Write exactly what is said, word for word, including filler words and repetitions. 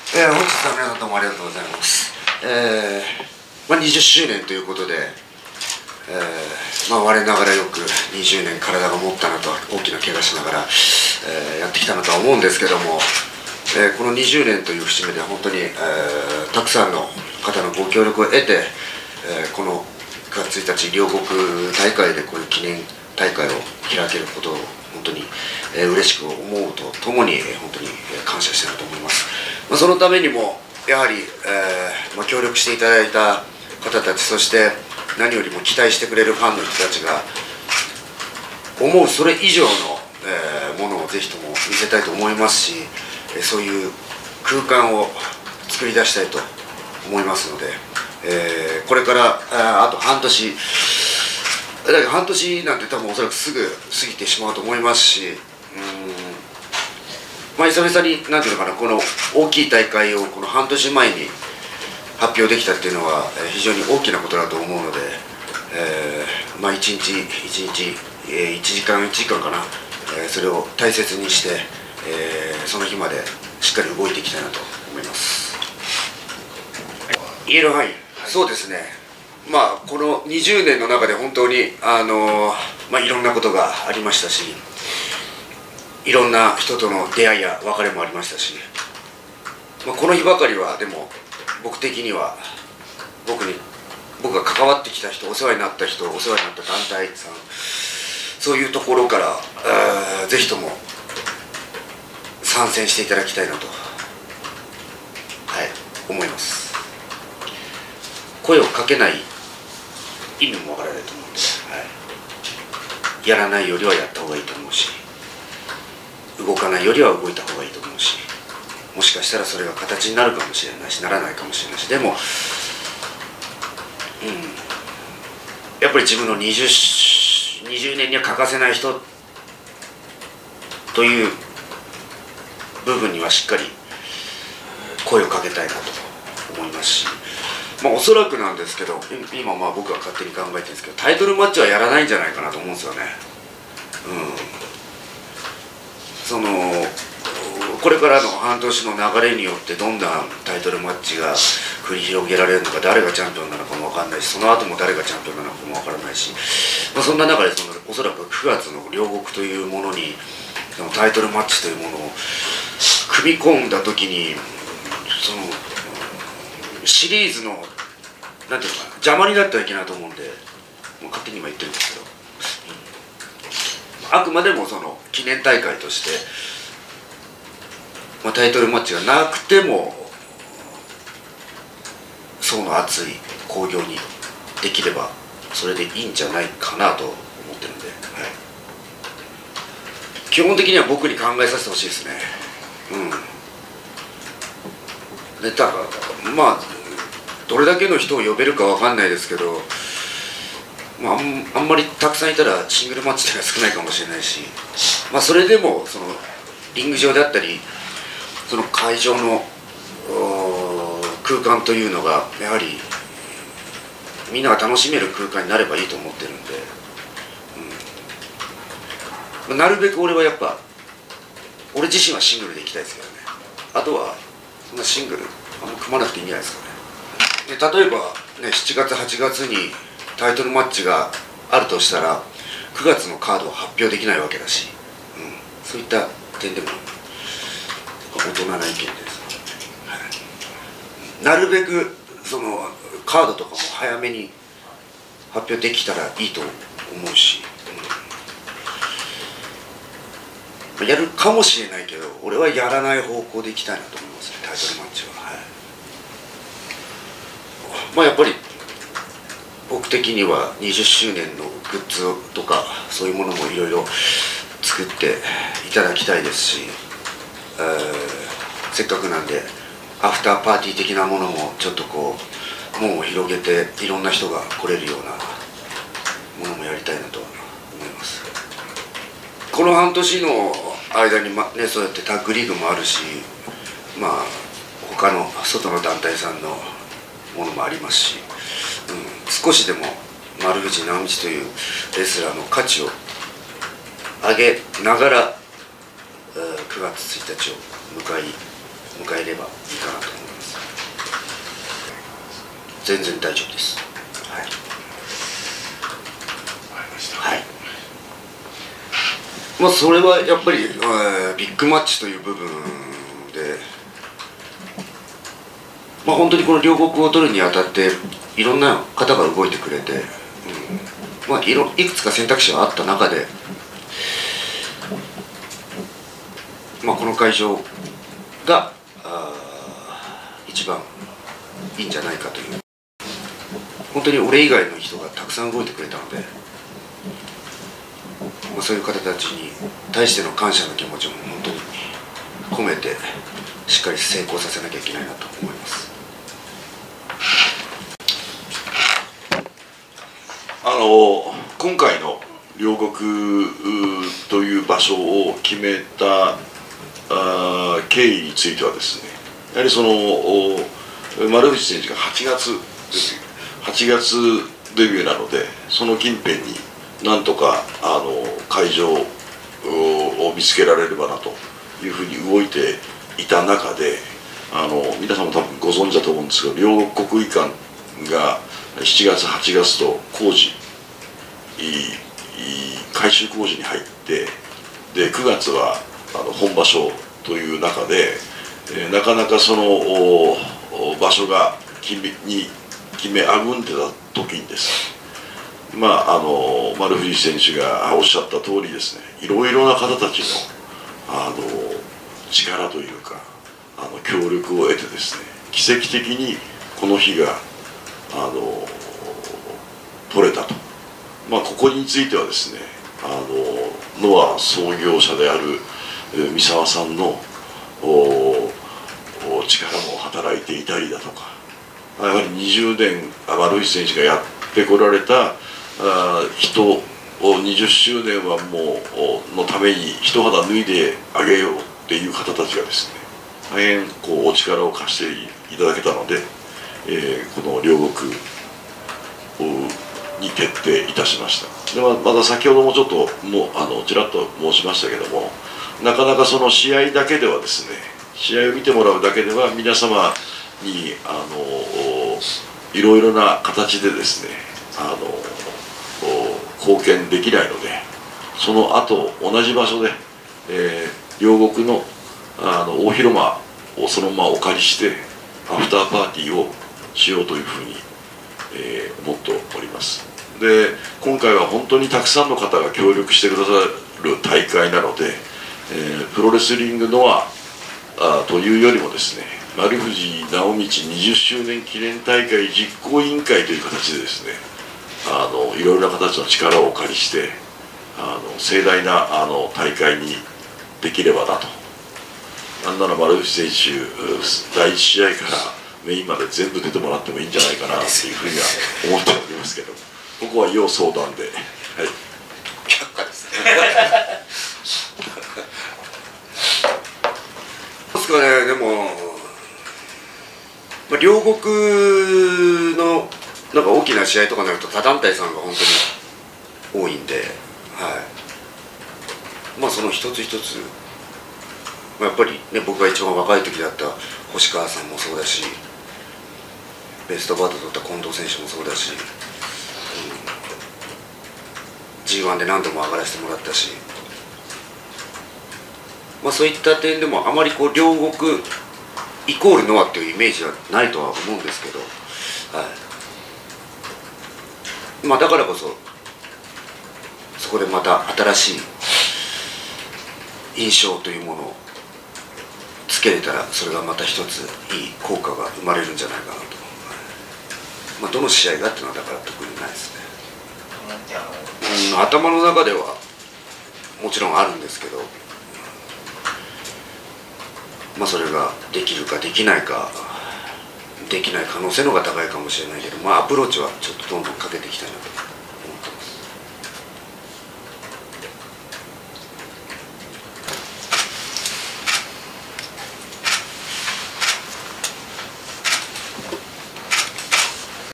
えー、本日は皆さんどうもありがとうございます。えーまあ、にじゅっしゅうねんということで、えーまあ、我ながらよくにじゅうねん体が持ったなと、大きな怪我しながら、えー、やってきたなとは思うんですけども、えー、このにじゅうねんという節目で本当に、えー、たくさんの方のご協力を得て、えー、このくがつついたち両国大会でこういう記念大会を開けることを本当に、えー、嬉しく思うとともに、えー、本当に感謝したいなと思います。まあ、そのためにもやはり、えーまあ、協力していただいた方たち、そして何よりも期待してくれるファンの人たちが思うそれ以上の、えー、ものをぜひとも見せたいと思いますし、えー、そういう空間を作り出したいと思いますので、えー、これからあ, あと半年だけど半年なんて多分おそらくすぐ過ぎてしまうと思いますし、うーん、まあ、久々に何ていうのかな、この大きい大会をこの半年前に発表できたっていうのは非常に大きなことだと思うので、えー、まあいちにちいちにち、えー、いちじかんいちじかんかな、えー、それを大切にして、えー、その日までしっかり動いていきたいなと思います。言える範囲、そうですね。まあこのにじゅうねんの中で本当にあのー、まあいろんなことがありましたし、いろんな人との出会いや別れもありましたし、まあ、この日ばかりはでも僕的には僕に僕が関わってきた人、お世話になった人、お世話になった団体さん、そういうところからぜひとも参戦していただきたいなと、はい、思います。声をかけない意味もわからないと思うんで、はい、やらないよりはやった方がいいと思うし、動かないよりは動いた方がいいと思うし、もしかしたらそれが形になるかもしれないし、ならないかもしれないし、でも、うん、やっぱり自分のにじゅう、にじゅうねんには欠かせない人という部分にはしっかり声をかけたいなと思いますし、まあ、おそらくなんですけど、今まあ僕は勝手に考えてるんですけど、タイトルマッチはやらないんじゃないかなと思うんですよね。うん、そのこれからの半年の流れによってどんなタイトルマッチが繰り広げられるのか、誰がチャンピオンなのかも分かんないし、その後も誰がチャンピオンなのかも分からないし、まあ、そんな中でそのおそらくくがつの両国というものにそのタイトルマッチというものを組み込んだ時に、そのシリーズのなんていうのかな、邪魔になってはいけないと思うんで、もう勝手に今言ってるんですけど、うん、あくまでもその記念大会として、まあ、タイトルマッチがなくても層の厚い興行にできればそれでいいんじゃないかなと思ってるんで、はい、基本的には僕に考えさせてほしいですね。うん、でだからまあどれだけの人を呼べるかわかんないですけど、まあ、あん、あんまりたくさんいたらシングルマッチっていうのは少ないかもしれないし、まあ、それでもそのリング上であったりその会場の空間というのがやはりみんなが楽しめる空間になればいいと思ってるんで、うん、なるべく俺はやっぱ俺自身はシングルでいきたいですけどね。あとはそんなシングルあんま組まなくていいんじゃないですかね。で例えば、ね、しちがつはちがつにタイトルマッチがあるとしたらくがつのカードは発表できないわけだし、うん、そういった点でも大人な意見です、はい、なるべくそのカードとかも早めに発表できたらいいと思うし、うん、やるかもしれないけど俺はやらない方向でいきたいなと思いますね、タイトルマッチは。はい、まあやっぱり僕的にはにじゅっしゅうねんのグッズとかそういうものもいろいろ作っていただきたいですし、えー、せっかくなんでアフターパーティー的なものもちょっとこう門を広げていろんな人が来れるようなものもやりたいなと思います。この半年の間に、まね、そうやってタッグリーグもあるし、まあ他の外の団体さんのものもありますし、うん、少しでも丸藤直道というレスラーの価値を上げながらくがつついたちを迎え迎えればいいかなと思います。全然大丈夫です。はい、はい、まあそれはやっぱり、えー、ビッグマッチという部分で、まあ本当にこの両国を取るにあたっていろんな方が動いてくれて、うん、まあいろいくつか選択肢があった中で、まあこの会場があ一番いいんじゃないかという、本当に俺以外の人がたくさん動いてくれたので、まあ、そういう方たちに対しての感謝の気持ちも本当に込めてしっかり成功させなきゃいけないなと思います。 あの今回の両国という場所を決めたあ経緯についてはですね、やはりその丸藤選手がはちがつですはちがつデビューなので、その近辺になんとかあの会場を見つけられればなというふうに動いていた中で、あの皆さんも多分ご存知だと思うんですけど、両国国技館がしちがつはちがつと工事改修工事に入って、でくがつはあの本場所という中で、えー、なかなかその場所が決めに決めあぐんでた時にですね、まああの丸藤選手がおっしゃった通りですね、いろいろな方たちのあの力というかあの協力を得てですね、奇跡的にこの日があの取れたと。まあここについてはですね、あのノア創業者である三沢さんの力も働いていたりだとか、やはりにじゅうねん丸藤選手がやってこられた人をにじゅっしゅうねんはもうのために一肌脱いであげようっていう方たちがですね、大変こうお力を貸していただけたので、えー、この両国に決定いたしました。で、ままだ先ほどもちょっともうあのちらっと申しましたけども、なかなかその試合だけではですね、試合を見てもらうだけでは皆様にあのいろいろな形でですね、あの貢献できないので、その後同じ場所で、えー、両国のあの大広間をそのままお借りしてアフターパーティーをしようというふうに、えー、思っております。で、今回は本当にたくさんの方が協力してくださる大会なので、えー、プロレスリングノアあというよりもですね、丸藤直道にじゅっしゅうねん記念大会実行委員会という形でですね、あのいろいろな形の力をお借りしてあの盛大なあの大会にできればなと。なんなら丸藤選手だいいち試合からメインまで全部出てもらってもいいんじゃないかなというふうには思っておりますけど、ここは要相談で、はい、 却下ですね。ですかね。でも、まあ、両国のなんか大きな試合とかになると他団体さんが本当に多いんで、はい、まあその一つ一つ、まあ、やっぱりね、僕が一番若い時だった星川さんもそうだし、ベストバウト取った近藤選手もそうだし、うん、ジーワン で何度も上がらせてもらったし、まあ、そういった点でもあまりこう両国イコールノアっていうイメージはないとは思うんですけど、はい、まあ、だからこそそこでまた新しい印象というものをつけれたら、それがまた一ついい効果が生まれるんじゃないかなと。まあ、どの試合がっていうのはだから特にないですね。うん、頭の中ではもちろんあるんですけど、まあそれができるかできないか、できない可能性の方が高いかもしれないけど、まあアプローチはちょっとどんどんかけていきたいなと。